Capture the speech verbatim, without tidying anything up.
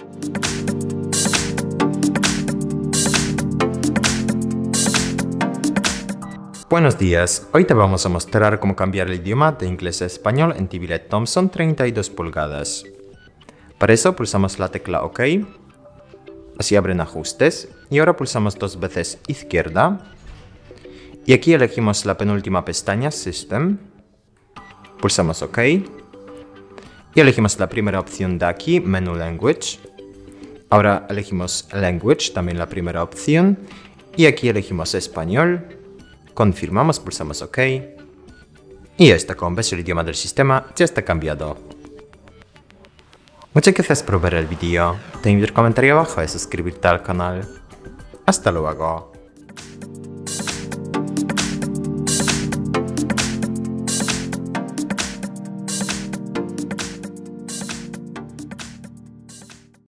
Buenos días, hoy te vamos a mostrar cómo cambiar el idioma de inglés a español en T V L E D Thomson treinta y dos pulgadas. Para eso pulsamos la tecla OK, así abren ajustes, y ahora pulsamos dos veces izquierda, y aquí elegimos la penúltima pestaña, System, pulsamos OK, y elegimos la primera opción de aquí, Menu Language. Ahora elegimos Language, también la primera opción, y aquí elegimos Español. Confirmamos, pulsamos OK. Y ya está, como ves, el idioma del sistema ya está cambiado. Muchas gracias por ver el vídeo. Te invito a comentar abajo y suscribirte al canal. Hasta luego.